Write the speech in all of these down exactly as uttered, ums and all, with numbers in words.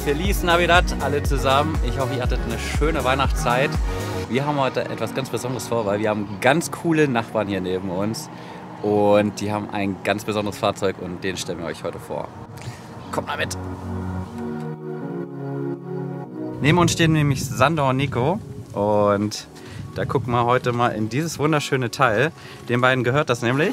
Feliz Navidad alle zusammen. Ich hoffe, ihr hattet eine schöne Weihnachtszeit. Wir haben heute etwas ganz Besonderes vor, weil wir haben ganz coole Nachbarn hier neben uns. Und die haben ein ganz besonderes Fahrzeug und den stellen wir euch heute vor. Kommt mal mit! Neben uns stehen nämlich Sandor und Nico. Und da gucken wir heute mal in dieses wunderschöne Teil. Den beiden gehört das nämlich.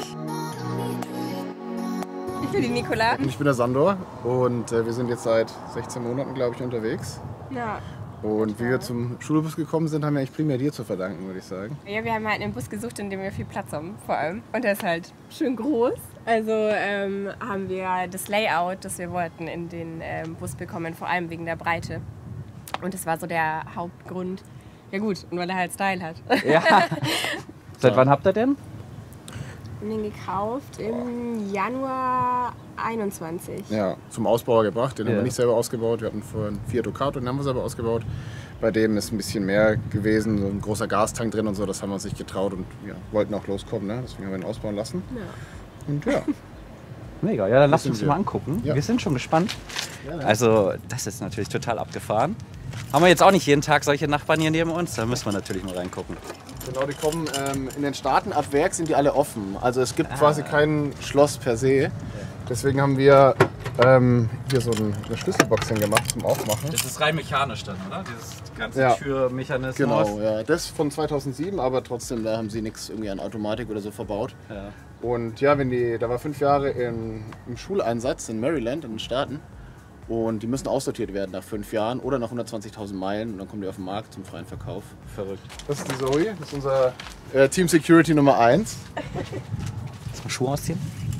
Ich bin die Nicola. Ich bin der Sandor und äh, wir sind jetzt seit sechzehn Monaten, glaube ich, unterwegs. Ja. Und wie wir zum Schulbus gekommen sind, haben wir eigentlich primär dir zu verdanken, würde ich sagen. Ja, wir haben halt einen Bus gesucht, in dem wir viel Platz haben, vor allem. Und der ist halt schön groß. Also ähm, haben wir das Layout, das wir wollten, in den ähm, Bus bekommen, vor allem wegen der Breite. Und das war so der Hauptgrund. Ja gut, und weil er halt Style hat. Ja. Seit wann habt ihr den? Wir haben den gekauft im Januar einundzwanzig. Ja, zum Ausbauer gebracht. Den Ja. haben wir nicht selber ausgebaut. Wir hatten vorher einen Fiat Ducato, den haben wir selber ausgebaut. Bei dem ist ein bisschen mehr gewesen, so ein großer Gastank drin und so. Das haben wir uns nicht getraut und ja, wollten auch loskommen. Ne? Deswegen haben wir ihn ausbauen lassen. Ja. Und ja. Mega, ja, dann lasst sind uns wir. mal angucken. Ja. Wir sind schon gespannt. Ja, ja. Also, das ist natürlich total abgefahren. Haben wir jetzt auch nicht jeden Tag solche Nachbarn hier neben uns? Da müssen wir natürlich mal reingucken. Genau, die kommen ähm, in den Staaten ab Werk sind die alle offen. Also es gibt ah. quasi kein Schloss per se. Deswegen haben wir ähm, hier so ein, eine Schlüsselbox hingemacht zum Aufmachen. Das ist rein mechanisch dann, oder? Dieses ganze Ja. Türmechanismus. Genau, ja. Das von zweitausendsieben, aber trotzdem, da haben sie nichts irgendwie an Automatik oder so verbaut. Ja. Und ja, wenn die, da war fünf Jahre in, im Schuleinsatz in Maryland in den Staaten. Und die müssen aussortiert werden nach fünf Jahren oder nach hundertzwanzigtausend Meilen und dann kommen die auf den Markt zum freien Verkauf. Verrückt. Das ist die Zoe, das ist unser äh, Team Security Nummer eins. Lass mal Schuhe ausziehen.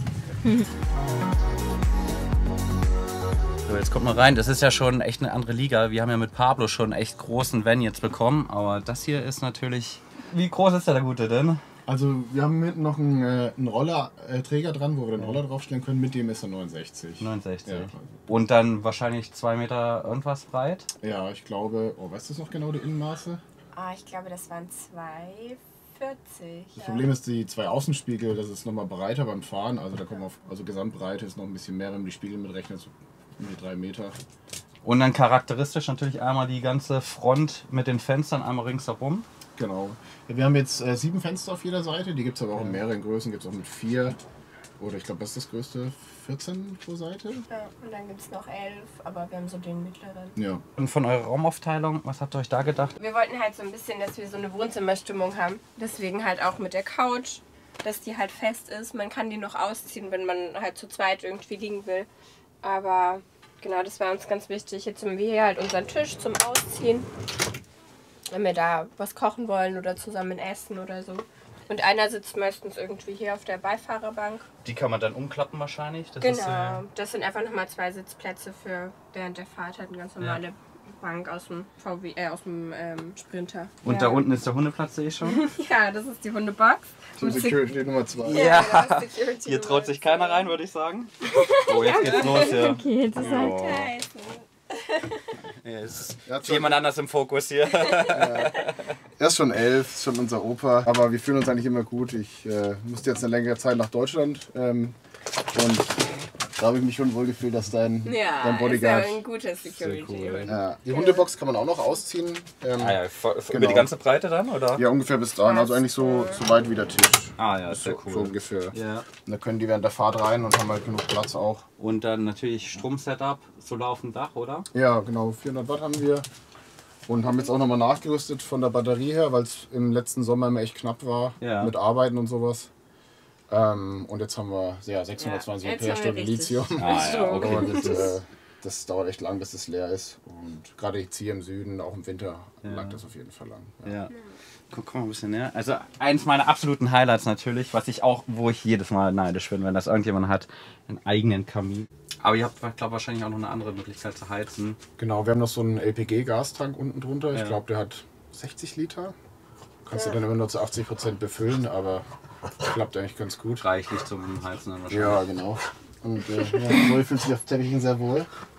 So, jetzt kommt mal rein. Das ist ja schon echt eine andere Liga. Wir haben ja mit Pablo schon einen echt großen Van jetzt bekommen. Aber das hier ist natürlich... Wie groß ist der, der Gute denn? Also wir haben hinten noch einen, äh, einen Rollerträger dran, wo wir den Roller draufstellen können. Mit dem ist er neunundsechzig. neunundsechzig. Ja. Und dann wahrscheinlich zwei Meter irgendwas breit? Ja, ich glaube... Oh, weißt du noch genau die Innenmaße? Ah, ich glaube, das waren zwei vierzig. Das Problem ist, die zwei Außenspiegel, das ist nochmal breiter beim Fahren. Also da kommen auf, also Gesamtbreite ist noch ein bisschen mehr, wenn man die Spiegel mitrechnet, so um die drei Meter. Und dann charakteristisch natürlich einmal die ganze Front mit den Fenstern einmal ringsherum. Genau. Ja, wir haben jetzt äh, sieben Fenster auf jeder Seite, die gibt es aber auch in mehreren Größen, gibt es auch mit vier oder ich glaube, das ist das größte, vierzehn pro Seite. Ja, und dann gibt es noch elf, aber wir haben so den mittleren. Ja. Und von eurer Raumaufteilung, was habt ihr euch da gedacht? Wir wollten halt so ein bisschen, dass wir so eine Wohnzimmerstimmung haben. Deswegen halt auch mit der Couch, dass die halt fest ist. Man kann die noch ausziehen, wenn man halt zu zweit irgendwie liegen will. Aber genau, das war uns ganz wichtig. Jetzt haben wir hier halt unseren Tisch zum Ausziehen. Wenn wir da was kochen wollen oder zusammen essen oder so. Und einer sitzt meistens irgendwie hier auf der Beifahrerbank. Die kann man dann umklappen wahrscheinlich? Das Genau, ist, äh das sind einfach nochmal zwei Sitzplätze für während der Fahrt. Halt eine ganz normale Ja. Bank aus dem V W, äh, aus dem ähm, Sprinter. Und ja. da unten ist der Hundeplatz, sehe ich schon. Ja, das ist die Hundebox. Team Und Security Nummer zwei. Ja. genau, Security Hier traut sich keiner rein, würde ich sagen. Oh, Ja. jetzt geht's los hier. Okay, jetzt ist halt Oh. heiß. Ja, es ist Ja, schon- jemand anders im Fokus hier. Er ist schon elf, ist schon unser Opa, aber wir fühlen uns eigentlich immer gut. Ich äh, musste jetzt eine längere Zeit nach Deutschland ähm, und da habe ich mich schon wohl gefühlt, dass dein, Ja, dein Bodyguard... ist ja ein guter Security. cool. Ja, die Hundebox kann man auch noch ausziehen. Ähm, Ah ja, vor- vor- Genau. über die ganze Breite dann, oder? Ja, ungefähr bis dahin, also eigentlich so, so weit wie der Tisch. Ah ja, ist So, sehr so cool. ungefähr. Ja. Und da können die während der Fahrt rein und haben halt genug Platz auch. Und dann natürlich Stromsetup, Solar auf dem Dach, oder? Ja, genau, vierhundert Watt haben wir. Und haben jetzt auch nochmal nachgerüstet von der Batterie her, weil es im letzten Sommer immer echt knapp war Ja. mit Arbeiten und sowas. Ähm, und jetzt haben wir ja, sechshundertzwanzig Ja, jetzt Ampere haben wir Stunden richtig Lithium. Ah ja, okay. Und äh, das dauert echt lang, bis es leer ist. Und gerade jetzt hier im Süden, auch im Winter, Ja. lag das auf jeden Fall lang. Ja. Ja. Guck, guck mal ein bisschen näher. Also eins meiner absoluten Highlights natürlich, was ich auch, wo ich jedes Mal neidisch bin, wenn das irgendjemand hat, einen eigenen Kamin. Aber ihr habt, glaube wahrscheinlich auch noch eine andere Möglichkeit zu heizen. Genau, wir haben noch so einen L P G-Gastank unten drunter. Ja. Ich glaube, der hat sechzig Liter. Kannst du dann immer nur zu achtzig Prozent befüllen, aber klappt eigentlich ganz gut. Reichlich zum Heizen dann wahrscheinlich. Ja, genau. Und äh, ja, Zoe fühlt sich auf Teppichen sehr wohl.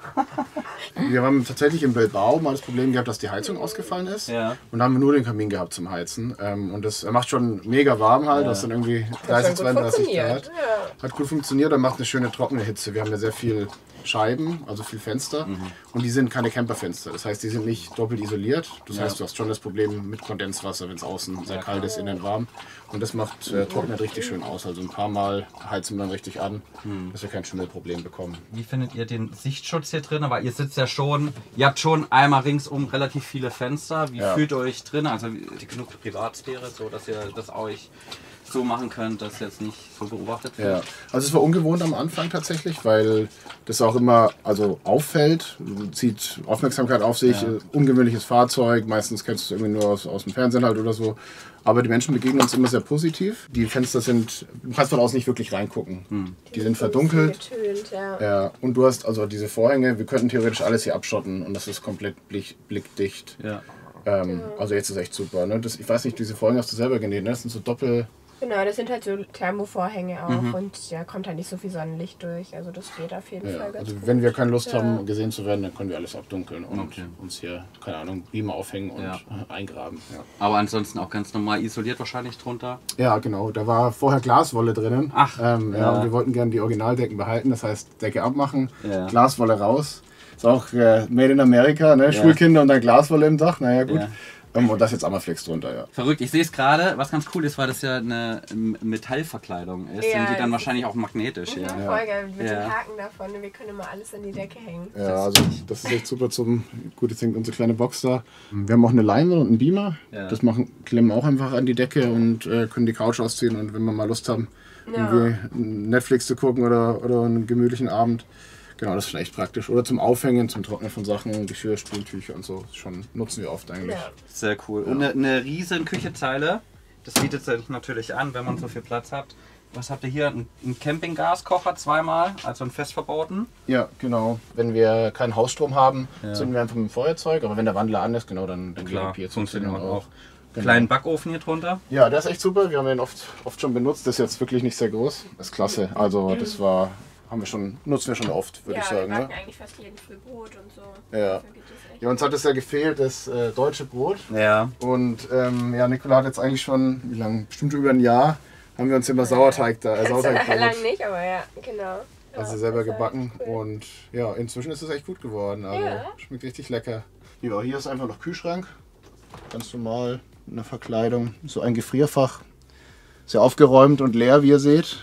Wir haben tatsächlich in Bilbao mal das Problem gehabt, dass die Heizung ausgefallen ist. Ja. Und dann haben wir nur den Kamin gehabt zum Heizen. Und das macht schon mega warm halt, Ja. das sind irgendwie dreißig, zweiunddreißig Grad. Ja. Hat gut funktioniert und macht eine schöne trockene Hitze. Wir haben ja sehr viel Scheiben, also viel Fenster. Mhm. Und die sind keine Camperfenster. Das heißt, die sind nicht doppelt isoliert. Das Ja. heißt, du hast schon das Problem mit Kondenswasser, wenn es außen sehr kalt ist, innen warm. Und das macht, äh, trocknet richtig schön aus. Also ein paar Mal heizen wir dann richtig an, Mhm. dass wir kein Schimmelproblem bekommen. Wie findet ihr den Sichtschutz hier drin? Weil ihr sitzt ja schon, ihr habt schon einmal ringsum relativ viele Fenster. Wie Ja. fühlt ihr euch drin? Also die genug Privatsphäre, so dass ihr das euch so machen könnt, dass jetzt nicht so beobachtet wird? Ja, also es war ungewohnt am Anfang tatsächlich, weil das auch immer also auffällt, zieht Aufmerksamkeit auf sich, Ja. äh, ungewöhnliches Fahrzeug, meistens kennst du es irgendwie nur aus, aus dem Fernsehen halt oder so. Aber die Menschen begegnen uns immer sehr positiv. Die Fenster sind, du kannst von außen nicht wirklich reingucken. Hm. Die sind verdunkelt. Getönt, ja. Ja, und du hast also diese Vorhänge, wir könnten theoretisch alles hier abschotten und das ist komplett blick, blickdicht. Ja. Ähm, also jetzt ist echt super. Ne? Das, ich weiß nicht, diese Vorhänge hast du selber genäht, ne? Das sind so Doppel... Genau, das sind halt so Thermovorhänge auch Mhm. und ja, kommt halt nicht so viel Sonnenlicht durch. Also das geht auf jeden Ja, Fall ganz also gut. wenn wir keine Lust Ja. haben, gesehen zu werden, dann können wir alles abdunkeln und Okay. uns hier, keine Ahnung, Beamer aufhängen und Ja. eingraben. Ja. Aber ansonsten auch ganz normal isoliert wahrscheinlich drunter. ja, genau. Da war vorher Glaswolle drinnen. Ach, ähm, ja. ja. Und wir wollten gerne die Originaldecken behalten. Das heißt, Decke abmachen, Ja. Glaswolle raus. Ist auch äh, made in America, ne? Ja. Schulkinder und dann Glaswolle im Dach. Naja, gut. Ja. Ähm, und das jetzt Amaflex drunter, ja. Verrückt, ich sehe es gerade, was ganz cool ist, weil das ja eine ähm, Metallverkleidung ist, Ja, sind die dann das wahrscheinlich auch magnetisch. Mhm, Ja. voll geil, mit Ja. den Haken davon. Wir können immer alles an die Decke hängen. Ja, also das ist echt super zum, gut, jetzt hängt unsere kleine Box da. Wir haben auch eine Leinwand und einen Beamer. Ja. Das machen, klemmen auch einfach an die Decke und äh, können die Couch ausziehen und wenn wir mal Lust haben, Ja. irgendwie Netflix zu gucken oder, oder einen gemütlichen Abend. Genau, das ist schon echt praktisch. Oder zum Aufhängen, zum Trocknen von Sachen, Geschirr, Spültücher und so. Schon nutzen wir oft eigentlich. Ja. Sehr cool. Und eine, eine riesen Küchezeile, das bietet sich natürlich an, wenn man so viel Platz hat. Was habt ihr hier? Ein, ein Campinggaskocher zweimal, also einen fest verbauten. Ja, genau. Wenn wir keinen Hausstrom haben, Ja. zünden wir einfach mit dem Feuerzeug. Aber wenn der Wandler an ist, genau, dann, dann Klar, geht die funktioniert Zündung auch. Genau. Kleinen Backofen hier drunter. Ja, der ist echt super. Wir haben den oft, oft schon benutzt. Das ist jetzt wirklich nicht sehr groß. Das ist klasse. Also das war, haben wir schon, nutzen wir schon oft, würde Ja, ich sagen. wir Ne? backen eigentlich fast jeden Früh Brot und so. Ja. Dafür geht das echt. Ja, uns hat es ja gefehlt, das äh, deutsche Brot. Ja. Und ähm, ja, Nicola hat jetzt eigentlich schon, wie lange? Bestimmt über ein Jahr, haben wir uns immer Sauerteig da, äh, Ganz Sauerteigbrot, lang nicht, aber ja, genau. Ja, also selber das war gebacken. echt cool. Und ja, inzwischen ist es echt gut geworden. Also Ja. schmeckt richtig lecker. Ja, hier ist einfach noch Kühlschrank. Ganz normal, eine Verkleidung. So ein Gefrierfach. Sehr aufgeräumt und leer, wie ihr seht.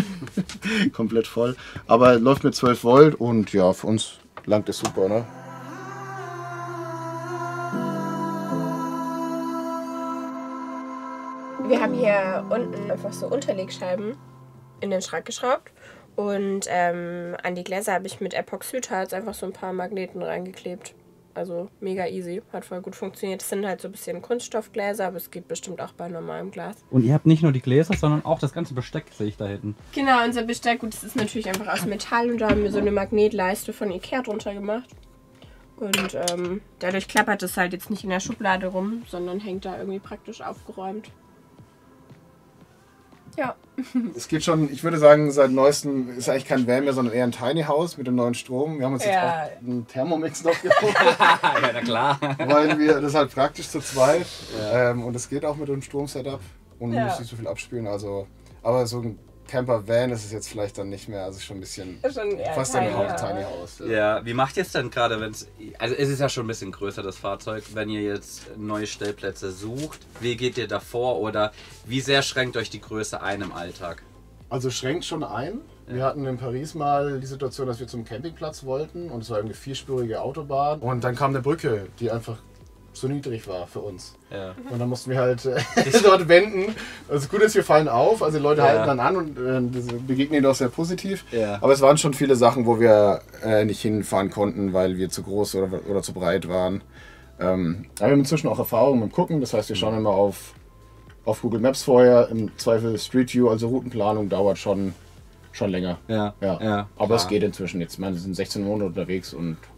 Komplett voll. Aber läuft mit zwölf Volt und ja, für uns langt es super, ne? Wir haben hier unten einfach so Unterlegscheiben in den Schrank geschraubt. Und ähm, an die Gläser habe ich mit Epoxidharz einfach so ein paar Magneten reingeklebt. Also mega easy, hat voll gut funktioniert. Es sind halt so ein bisschen Kunststoffgläser, aber es geht bestimmt auch bei normalem Glas. Und ihr habt nicht nur die Gläser, sondern auch das ganze Besteck, sehe ich da hinten. Genau, unser Besteck, gut, das ist natürlich einfach aus Metall und da haben wir so eine Magnetleiste von Ikea drunter gemacht. Und ähm, dadurch klappert es halt jetzt nicht in der Schublade rum, sondern hängt da irgendwie praktisch aufgeräumt. Ja. Es geht schon, ich würde sagen, seit neuestem ist eigentlich kein Van mehr, sondern eher ein Tiny House mit dem neuen Strom. Wir haben uns Ja. jetzt auch einen Thermomix noch geholt, Ja, na klar. weil wir das ist halt praktisch zu zweit. Ähm, und es geht auch mit dem Strom-Setup und man Ja. muss nicht so viel abspielen. Also, aber so ein Camper-Van ist es jetzt vielleicht dann nicht mehr. Also schon ein bisschen Schon eher fast ein Tiny Haus, House. Tiny House. Ja, wie macht ihr es denn gerade, wenn es. Also, es ist ja schon ein bisschen größer, das Fahrzeug, wenn ihr jetzt neue Stellplätze sucht. Wie geht ihr davor oder wie sehr schränkt euch die Größe ein im Alltag? Also schränkt schon ein. Wir hatten in Paris mal die Situation, dass wir zum Campingplatz wollten und es war eine vierspurige Autobahn. Und dann kam eine Brücke, die einfach so niedrig war für uns. Ja. Und dann mussten wir halt äh, dort wenden. Also gut ist, wir fallen auf, also die Leute Ja. halten dann an und äh, das begegnen ihnen auch sehr positiv. Ja. Aber es waren schon viele Sachen, wo wir äh, nicht hinfahren konnten, weil wir zu groß oder, oder zu breit waren. Ähm, aber wir haben inzwischen auch Erfahrung mit dem Gucken, das heißt, wir schauen immer auf, auf Google Maps vorher. Im Zweifel Street View, also Routenplanung, dauert schon, schon länger. Ja. Ja. ja Aber es klar. geht inzwischen jetzt. Ich meine, wir sind sechzehn Monate unterwegs und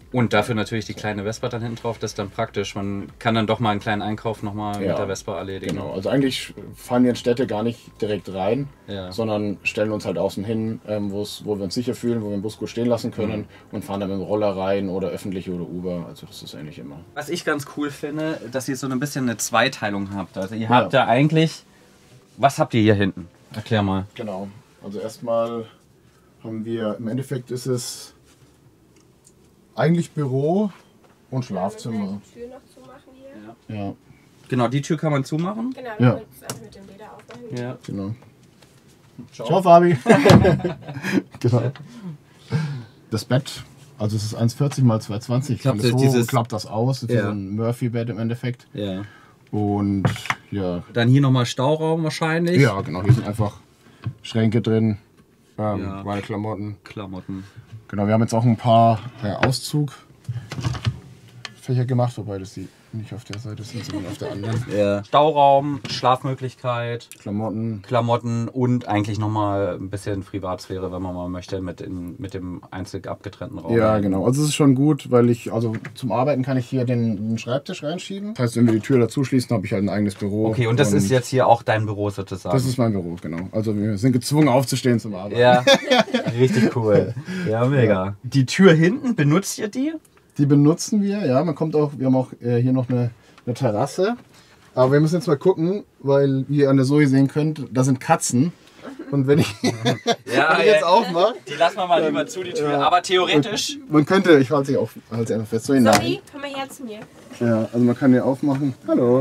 Und dafür natürlich die kleine Vespa dann hinten drauf, das ist dann praktisch. Man kann dann doch mal einen kleinen Einkauf nochmal Ja, mit der Vespa erledigen. Genau, also eigentlich fahren wir in Städte gar nicht direkt rein, Ja. sondern stellen uns halt außen hin, ähm, wo's- wo wir uns sicher fühlen, wo wir den Bus gut stehen lassen können Mhm. und fahren dann mit dem Roller rein oder öffentlich oder Uber. Also das ist eigentlich immer. Was ich ganz cool finde, dass ihr so ein bisschen eine Zweiteilung habt. Also ihr habt ja eigentlich... Was habt ihr hier hinten? Erklär mal. Genau, also erstmal haben wir, im Endeffekt ist es eigentlich Büro und Schlafzimmer. Die Tür noch zu machen hier. Ja, Genau, die Tür kann man zumachen. Genau, wir Ja. können es einfach mit dem Leder aufmachen. Ja. genau. Ciao. Ciao, Fabi. Genau. Das Bett, also es ist eins vierzig mal zwei zwanzig. Klappt Alles das- so, dieses- klappt das aus. Das ist Ja. wie so ein Murphy-Bett im Endeffekt. Ja. Und ja, Dann hier nochmal Stauraum wahrscheinlich. ja, genau, hier sind einfach Schränke drin, ähm, Ja. meine Klamotten. Klamotten. Genau, wir haben jetzt auch ein paar äh, Auszugfächer gemacht, wobei das die nicht auf der Seite sind, sondern auf der anderen. Ja. Stauraum, Schlafmöglichkeit, Klamotten. Klamotten und eigentlich nochmal ein bisschen Privatsphäre, wenn man mal möchte, mit, in, mit dem einzig abgetrennten Raum. Ja, genau. Also es ist schon gut, weil ich, also zum Arbeiten kann ich hier den, den Schreibtisch reinschieben. Das heißt, wenn wir die Tür dazu schließen, habe ich halt ein eigenes Büro. Okay, und das ist jetzt hier auch dein Büro sozusagen? Das ist mein Büro, genau. Also wir sind gezwungen aufzustehen zum Arbeiten. Ja, richtig cool. Ja, mega. Die Tür hinten, benutzt ihr die? Die benutzen wir, ja. Man kommt auch, wir haben auch äh, hier noch eine, eine Terrasse. Aber wir müssen jetzt mal gucken, weil wie ihr an der Zoe sehen könnt, da sind Katzen. Und wenn ich, Ja, wenn ich jetzt aufmache, die lassen wir mal lieber zu, die Tür. Ja. Aber theoretisch... man könnte, ich halte sie auf, halte sie einfach fest. Zoe, nein. Sorry, komm mal her zu mir. Ja, also man kann hier aufmachen. Hallo.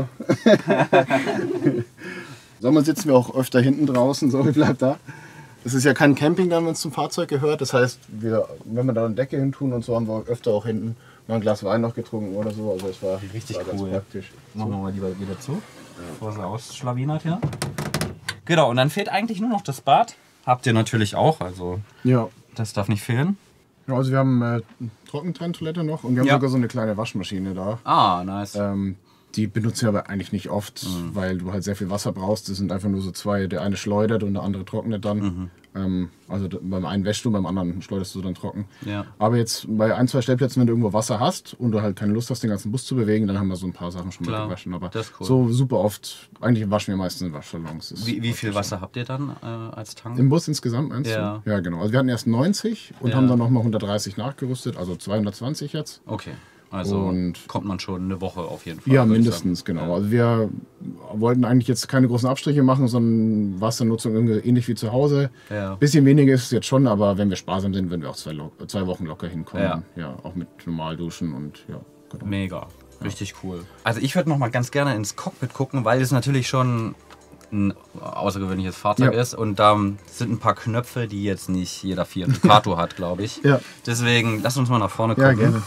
Sommer sitzen wir auch öfter hinten draußen, Zoe bleibt da. Es ist ja kein Camping dann, wenn es zum Fahrzeug gehört. Das heißt, wir, wenn wir da eine Decke hin tun und so, haben wir öfter auch hinten mal ein Glas Wein noch getrunken oder so. Also es war Richtig war ganz cool. praktisch. Machen wir mal lieber wieder zu, bevor sie ausschlawinert hier. Genau, und dann fehlt eigentlich nur noch das Bad. Habt ihr natürlich auch, also Ja. das darf nicht fehlen. Ja, also wir haben äh, eine Trockentrenntoilette noch und wir haben Ja. sogar so eine kleine Waschmaschine da. Ah, nice. Ähm, die benutzen wir aber eigentlich nicht oft, Mhm. weil du halt sehr viel Wasser brauchst. Das sind einfach nur so zwei. Der eine schleudert und der andere trocknet dann. Mhm. Ähm, also d- beim einen wäschst du, beim anderen schleuderst du dann trocken. Ja. Aber jetzt bei ein, zwei Stellplätzen, wenn du irgendwo Wasser hast und du halt keine Lust hast, den ganzen Bus zu bewegen, dann haben wir so ein paar Sachen schon Klar, mal gewaschen. Aber das ist cool. so super oft, eigentlich waschen wir meistens in Waschsalons. Das ist Wie, wie viel praktisch. Wasser habt ihr dann äh, als Tank? Im Bus insgesamt meinst Ja. du? Ja, genau. Also wir hatten erst neunzig und Ja. haben dann nochmal hundertdreißig nachgerüstet, also zweihundertzwanzig jetzt. Okay, also Und- kommt man schon eine Woche auf jeden Fall. Ja, würde ich mindestens, sagen. genau. Also wir wollten eigentlich jetzt keine großen Abstriche machen, sondern Wassernutzung irgendwie ähnlich wie zu Hause. Ja. Bisschen weniger ist es jetzt schon, aber wenn wir sparsam sind, würden wir auch zwei, lo- zwei Wochen locker hinkommen. Ja. Ja, auch mit normal duschen und ja, genau. Mega, richtig cool. Also ich würde noch mal ganz gerne ins Cockpit gucken, weil es natürlich schon ein außergewöhnliches Fahrzeug Ja. ist und da sind ein paar Knöpfe, die jetzt nicht jeder Fiat Ducato hat, glaube ich. Ja. Deswegen lass uns mal nach vorne Ja, gucken. gerne.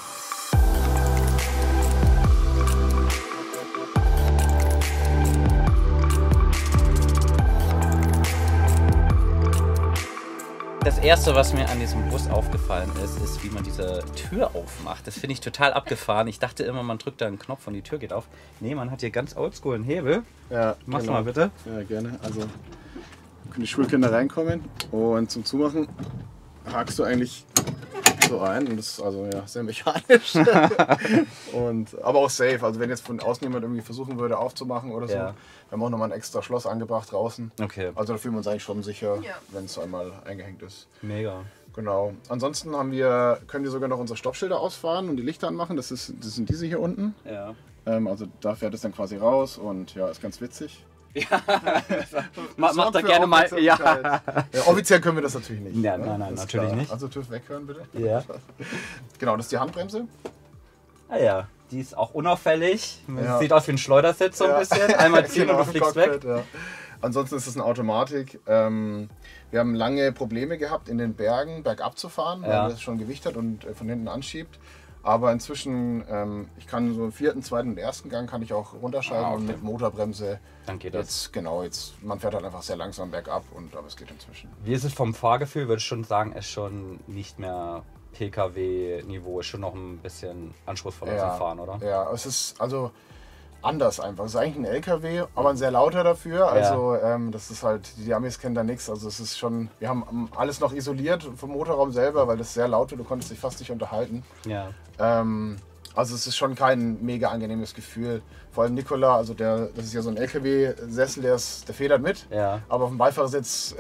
Das erste, was mir an diesem Bus aufgefallen ist, ist, wie man diese Tür aufmacht. Das finde ich total abgefahren. Ich dachte immer, man drückt da einen Knopf und die Tür geht auf. Nee, man hat hier ganz oldschool einen Hebel. Ja, Mach's genau. mal bitte. Ja, gerne. Also können die Schulkinder reinkommen und zum Zumachen hakst du eigentlich so ein und das ist also ja sehr mechanisch. und, aber auch safe. Also wenn jetzt von außen jemand irgendwie versuchen würde aufzumachen oder so, Ja. wir haben auch nochmal ein extra Schloss angebracht draußen. Okay, Also da fühlen wir uns eigentlich schon sicher, Ja. wenn es einmal eingehängt ist. mega. Genau. Ansonsten haben wir, können wir sogar noch unsere Stoppschilder ausfahren und die Lichter anmachen. Das, ist, das sind diese hier unten. Ja. Ähm, also da fährt es dann quasi raus und ja, ist ganz witzig. Ma, mach Sorgt da für gerne mal. Aufmerksamkeit. Ja. Ja, offiziell können wir das natürlich nicht. Ja, ne? nein, nein, Ist natürlich klar. nicht. Also TÜV weghören bitte. Ja. Genau, das ist die Handbremse. Ah ja, die ist auch unauffällig. Ja. Sieht aus wie ein Schleudersitz so ein Ja. bisschen. Einmal ziehen Genau, und du fliegst weg. Cockpit, ja. Ansonsten ist es eine Automatik. Ähm, wir haben lange Probleme gehabt, in den Bergen bergab zu fahren, Ja. weil das schon Gewicht hat und äh, von hinten anschiebt. Aber inzwischen, ähm, ich kann so im vierten, zweiten und ersten Gang kann ich auch runterschalten Ah, okay. und mit Motorbremse. Dann geht das. Jetzt, genau, jetzt, man fährt halt einfach sehr langsam bergab, und, aber es geht inzwischen. Wie ist es vom Fahrgefühl? Würde ich schon sagen, ist schon nicht mehr P K W-Niveau, ist schon noch ein bisschen anspruchsvoller zum Fahren, oder? Ja, es ist, also anders einfach. Es ist eigentlich ein L K W, aber ein sehr lauter dafür. Also ja. ähm, das ist halt, die Amis kennen da nichts. Also es ist schon, wir haben alles noch isoliert vom Motorraum selber, weil das sehr laut wird. Du konntest dich fast nicht unterhalten. Ja. Ähm, also es ist schon kein mega angenehmes Gefühl. Vor allem Nikola, also der, das ist ja so ein L K W-Sessel, der, ist, der federt mit. Ja. Aber auf dem Beifahrersitz,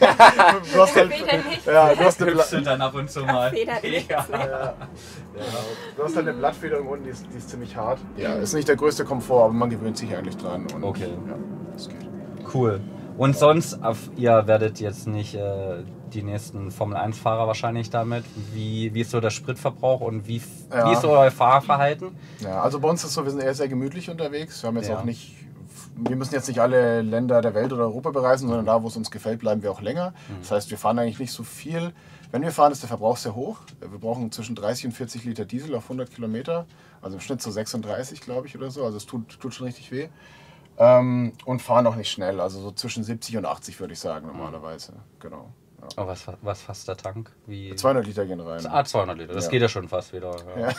du hast halt, ja, du hast eine Hüpfst du dann ab und zu mal. Federt nichts, ja. ne? Ja. Du hast halt eine Blattfederung unten, die ist, die ist ziemlich hart. Ja, ist nicht der größte Komfort, aber man gewöhnt sich eigentlich dran. Und okay. Ja, das geht. Cool. Und sonst, ihr werdet jetzt nicht äh, die nächsten Formel eins Fahrer wahrscheinlich damit. Wie, wie ist so der Spritverbrauch und wie, ja. wie ist so euer Fahrverhalten? Ja, also bei uns ist es so, wir sind eher sehr gemütlich unterwegs. Wir haben jetzt ja. auch nicht, wir müssen jetzt nicht alle Länder der Welt oder Europa bereisen, sondern da, wo es uns gefällt, bleiben wir auch länger. Mhm. Das heißt, wir fahren eigentlich nicht so viel. Wenn wir fahren, ist der Verbrauch sehr hoch. Wir brauchen zwischen dreißig und vierzig Liter Diesel auf hundert Kilometer. Also im Schnitt so sechsunddreißig, glaube ich, oder so. Also es tut, tut schon richtig weh. Ähm, und fahren auch nicht schnell, also so zwischen siebzig und achtzig würde ich sagen normalerweise. Genau. Ja. Oh, was, was fasst der Tank? Wie? zweihundert Liter gehen rein. Ah, zweihundert Liter, das ja. geht ja schon fast wieder.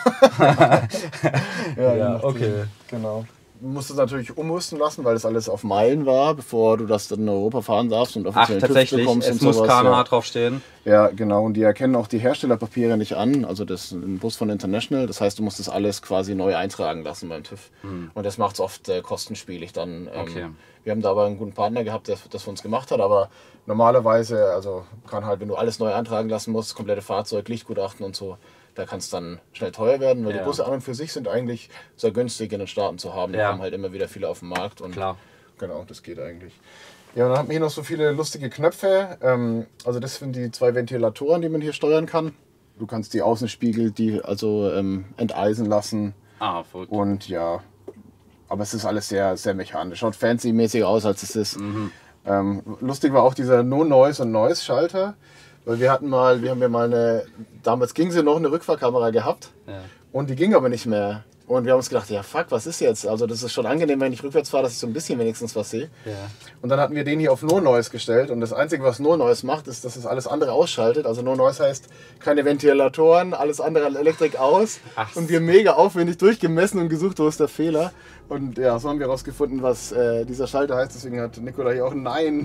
Ja, ja, ja okay. Genau. Du musst es natürlich umrüsten lassen, weil das alles auf Meilen war, bevor du das dann in Europa fahren darfst und offiziell Ach, tatsächlich, bekommst es und muss sowas. K M H ja. draufstehen. Ja, genau. Und die erkennen auch die Herstellerpapiere nicht an. Also das ist ein Bus von International. Das heißt, du musst das alles quasi neu eintragen lassen beim TÜV. Hm. Und das macht es oft äh, kostenspielig dann. Ähm, okay. Wir haben da aber einen guten Partner gehabt, der das für uns gemacht hat. Aber normalerweise, also kann halt, wenn du alles neu eintragen lassen musst, komplette Fahrzeug, Lichtgutachten und so, da kann es dann schnell teuer werden, weil ja. die Busse an und für sich sind eigentlich sehr günstig in den Staaten zu haben. Da ja. kommen halt immer wieder viele auf den Markt. Und klar. Genau, das geht eigentlich. Ja, und dann haben wir hier noch so viele lustige Knöpfe. Ähm, also das sind die zwei Ventilatoren, die man hier steuern kann. Du kannst die Außenspiegel, die also ähm, enteisen lassen. Ah, verrückt. Und ja, aber es ist alles sehr, sehr mechanisch. Schaut fancy-mäßig aus, als es ist. Mhm. Ähm, lustig war auch dieser No-Noise- und Noise-Schalter. Weil wir hatten mal, wir haben ja mal eine, damals ging sie noch, eine Rückfahrkamera gehabt. Ja. Und die ging aber nicht mehr. Und wir haben uns gedacht, ja fuck, was ist jetzt? Also das ist schon angenehm, wenn ich rückwärts fahre, dass ich so ein bisschen wenigstens was sehe. Ja. Und dann hatten wir den hier auf No Noise gestellt. Und das Einzige, was No Noise macht, ist, dass es alles andere ausschaltet. Also No Noise heißt keine Ventilatoren, alles andere Elektrik aus. Ach. Und wir mega aufwendig durchgemessen und gesucht, wo ist der Fehler. Und ja, so haben wir herausgefunden, was äh, dieser Schalter heißt. Deswegen hat Nikola hier auch ein Nein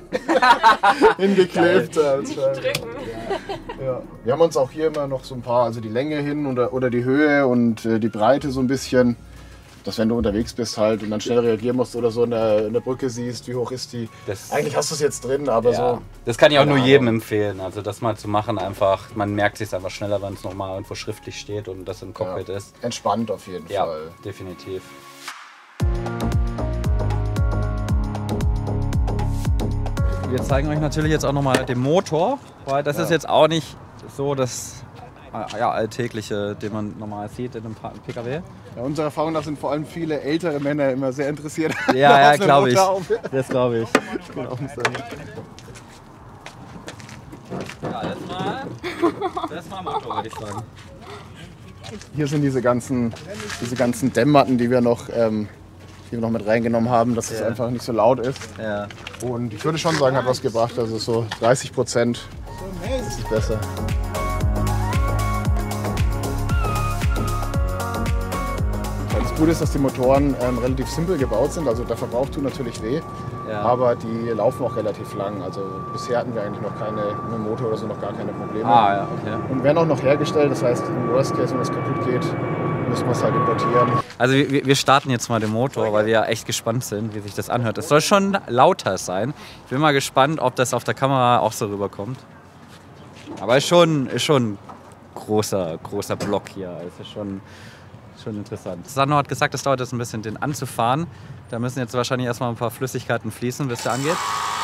hingeklebt. Nicht drücken. Ja. Ja. Wir haben uns auch hier immer noch so ein paar, also die Länge hin oder, oder die Höhe und äh, die Breite so ein bisschen, dass wenn du unterwegs bist halt und dann schnell reagieren musst oder so in der, in der Brücke siehst, wie hoch ist die. Das Eigentlich hast du es jetzt drin, aber ja. so. Das kann ich auch nur jedem empfehlen, also das mal zu machen einfach. Man merkt es einfach schneller, wenn es nochmal irgendwo schriftlich steht und das im Cockpit ja. ist. Entspannt auf jeden ja, Fall. Definitiv. Wir zeigen euch natürlich jetzt auch nochmal den Motor, weil das ja. ist jetzt auch nicht so das ja, Alltägliche, den man normal sieht in einem P K W. Ja, unsere Erfahrung nach sind vor allem viele ältere Männer immer sehr interessiert. Ja, ja, glaube ich. Das glaube ich. Ja, das mal, das mal Motor, würde ich sagen. Hier sind diese ganzen, diese ganzen Dämmmatten, die wir noch ähm, die wir noch mit reingenommen haben, dass es ja. einfach nicht so laut ist. Ja. Und ich würde schon sagen, hat was gebracht. Also so dreißig Prozent ist es besser. Das Gute ist, dass die Motoren ähm, relativ simpel gebaut sind. Also der Verbrauch tut natürlich weh, ja. aber die laufen auch relativ lang. Also bisher hatten wir eigentlich noch keine, mit dem Motor oder so noch gar keine Probleme. Ah, ja, okay. Und werden auch noch hergestellt. Das heißt, im Worst Case, wenn es kaputt geht, müssen wir es halt importieren. Also wir, wir starten jetzt mal den Motor, weil wir ja echt gespannt sind, wie sich das anhört. Es soll schon lauter sein. Ich bin mal gespannt, ob das auf der Kamera auch so rüberkommt. Aber ist schon, ist schon ein großer, großer Block hier. Es ist schon, schon interessant. Sanno hat gesagt, es dauert jetzt ein bisschen, den anzufahren. Da müssen jetzt wahrscheinlich erstmal ein paar Flüssigkeiten fließen, bis der angeht.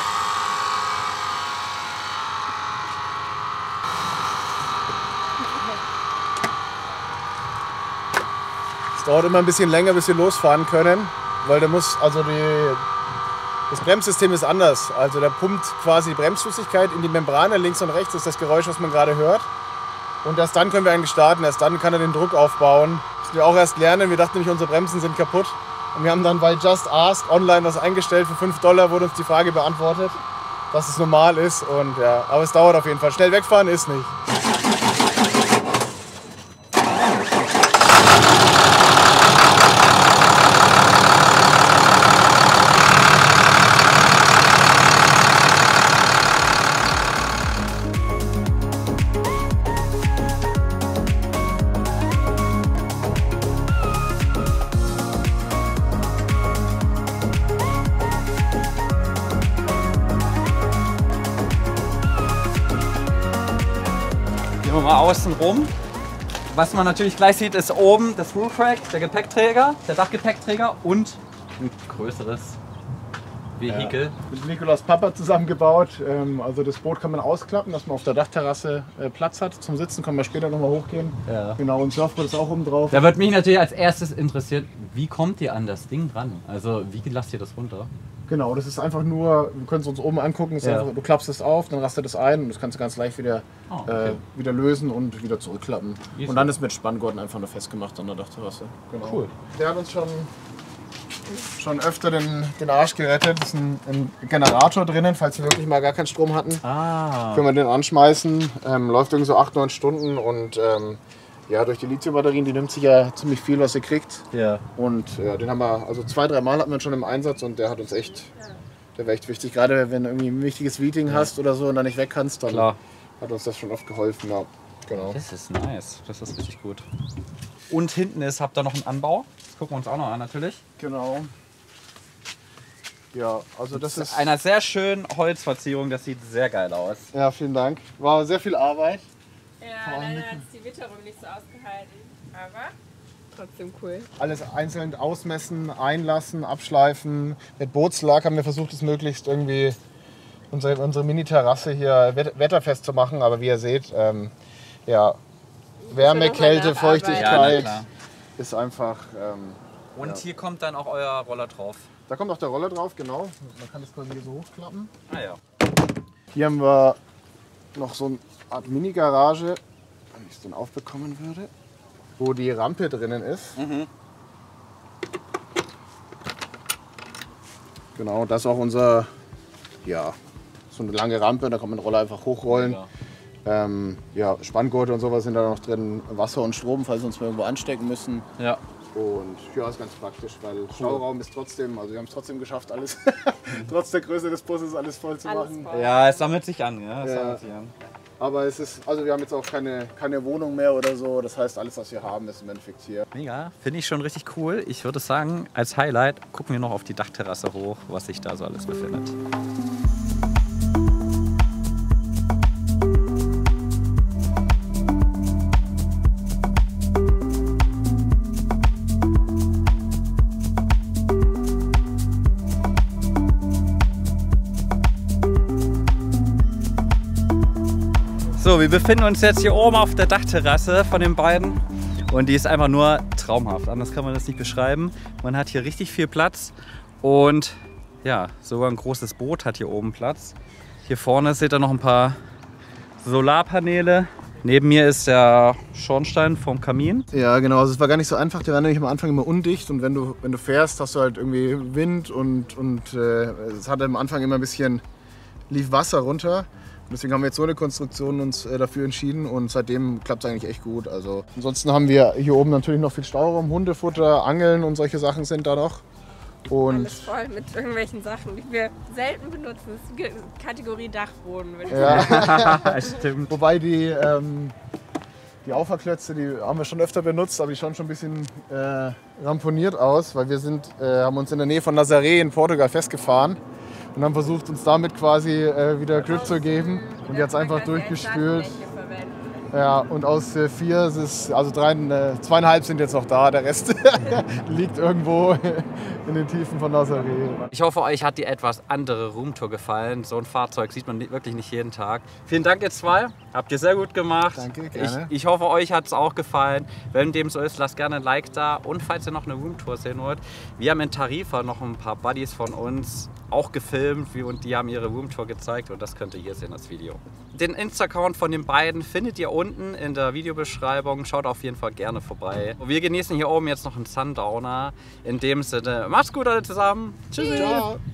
Es dauert immer ein bisschen länger, bis wir losfahren können, weil der muss, also die, das Bremssystem ist anders. Also der pumpt quasi die Bremsflüssigkeit in die Membrane links und rechts, das ist das Geräusch, was man gerade hört. Und erst dann können wir eigentlich starten, erst dann kann er den Druck aufbauen. Das müssen wir auch erst lernen, wir dachten nämlich, unsere Bremsen sind kaputt. Und wir haben dann bei Just Ask online was eingestellt, für fünf Dollar wurde uns die Frage beantwortet, dass es normal ist. Und ja, aber es dauert auf jeden Fall. Schnell wegfahren ist nicht. Gehen wir mal außen rum. Was man natürlich gleich sieht, ist oben das Roof Rack, der Gepäckträger, der Dachgepäckträger und ein größeres Vehikel. Ja, mit Nikolas Papa zusammengebaut. Ähm, also das Boot kann man ausklappen, dass man auf der Dachterrasse äh, Platz hat. Zum Sitzen können wir später nochmal hochgehen. Ja. Genau, und Surfboard ist auch oben drauf. Da wird mich natürlich als erstes interessieren, wie kommt ihr an das Ding dran? Also wie lasst ihr das runter? Genau, das ist einfach nur, wir können es uns oben angucken, ist ja. einfach, du klappst es auf, dann rastet es ein und das kannst du ganz leicht wieder, oh, okay. äh, wieder lösen und wieder zurückklappen. Easy. Und dann ist mit Spanngurten einfach nur festgemacht an der Dachterrasse. Genau. Cool. Der hat uns schon, schon öfter den, den Arsch gerettet. Es ist ein, ein Generator drinnen, falls wir wirklich mal gar keinen Strom hatten. Ah. Können wir den anschmeißen, ähm, läuft irgendwie so acht, neun Stunden und ähm, ja, durch die Lithiumbatterien, die nimmt sich ja ziemlich viel, was ihr kriegt. Ja. Und ja, den haben wir, also zwei, drei Mal hatten wir schon im Einsatz und der hat uns echt, der war echt wichtig. Gerade wenn du irgendwie ein wichtiges Meeting ja. hast oder so und dann nicht weg kannst, dann Klar. hat uns das schon oft geholfen. Ja, genau. Das ist nice, das ist richtig gut. Und hinten ist, habt ihr noch einen Anbau. Das gucken wir uns auch noch an natürlich. Genau. Ja, also das, das ist einer sehr schönen Holzverzierung, das sieht sehr geil aus. Ja, vielen Dank. War sehr viel Arbeit. Ja, leider hat es die Witterung nicht so ausgehalten, aber trotzdem cool. Alles einzeln ausmessen, einlassen, abschleifen. Mit Bootslack haben wir versucht, es möglichst irgendwie unsere, unsere Mini-Terrasse hier wetterfest zu machen, aber wie ihr seht, ähm, ja, Wärme, Kälte, Feuchtigkeit ja, ist einfach... Ähm, Und ja. hier kommt dann auch euer Roller drauf? Da kommt auch der Roller drauf, genau. Man kann das quasi hier so hochklappen. Ah ja. Hier haben wir noch so eine Art Mini-Garage, wenn ich es dann aufbekommen würde, wo die Rampe drinnen ist. Mhm. Genau, das ist auch unser, ja, so eine lange Rampe, da kann man den Roller einfach hochrollen. Ja. Ähm, ja, Spanngurte und sowas sind da noch drin, Wasser und Strom, falls wir uns mal irgendwo anstecken müssen. Ja. Und ja, ist ganz praktisch, weil cool. Stauraum ist trotzdem, also wir haben es trotzdem geschafft, alles, trotz der Größe des Busses alles voll zu alles machen. Voll. Ja, es sammelt sich an, ja, es ja. sammelt sich an. Aber es ist, also wir haben jetzt auch keine, keine Wohnung mehr oder so, das heißt, alles, was wir haben, ist im Endeffekt hier. Mega, finde ich schon richtig cool. Ich würde sagen, als Highlight gucken wir noch auf die Dachterrasse hoch, was sich da so alles befindet. So, wir befinden uns jetzt hier oben auf der Dachterrasse von den beiden und die ist einfach nur traumhaft, anders kann man das nicht beschreiben. Man hat hier richtig viel Platz und ja, sogar ein großes Boot hat hier oben Platz. Hier vorne seht ihr noch ein paar Solarpaneele. Neben mir ist der Schornstein vom Kamin. Ja, genau, also es war gar nicht so einfach, der war nämlich am Anfang immer undicht und wenn du, wenn du fährst, hast du halt irgendwie Wind und, und äh, es hat am Anfang immer ein bisschen, lief Wasser runter. Deswegen haben wir jetzt so eine Konstruktion uns äh, dafür entschieden und seitdem klappt es eigentlich echt gut. Also, ansonsten haben wir hier oben natürlich noch viel Stauraum, Hundefutter, Angeln und solche Sachen sind da noch. Und alles voll mit irgendwelchen Sachen, die wir selten benutzen. Das ist Kategorie Dachboden, würde ich ja. sagen. Stimmt. Wobei die, ähm, die Auffahrklötze, die haben wir schon öfter benutzt, aber die schauen schon ein bisschen äh, ramponiert aus, weil wir sind, äh, haben uns in der Nähe von Nazaré in Portugal festgefahren. Und haben versucht, uns damit quasi äh, wieder Grip zu geben. Und jetzt einfach durchgespült. Ja, und aus äh, vier ist es, also drei, äh, zweieinhalb sind jetzt noch da. Der Rest liegt irgendwo in den Tiefen von Nazaré. Ich hoffe, euch hat die etwas andere Roomtour gefallen. So ein Fahrzeug sieht man wirklich nicht jeden Tag. Vielen Dank, ihr zwei. Habt ihr sehr gut gemacht. Danke, gerne. Ich, ich hoffe, euch hat es auch gefallen. Wenn dem so ist, lasst gerne ein Like da. Und falls ihr noch eine Roomtour sehen wollt, wir haben in Tarifa noch ein paar Buddies von uns auch gefilmt und die haben ihre Roomtour gezeigt und das könnt ihr hier sehen, das Video. Den Insta-Account von den beiden findet ihr unten in der Videobeschreibung. Schaut auf jeden Fall gerne vorbei. Wir genießen hier oben jetzt noch einen Sundowner. In dem Sinne, macht's gut alle zusammen. Tschüss. Ciao.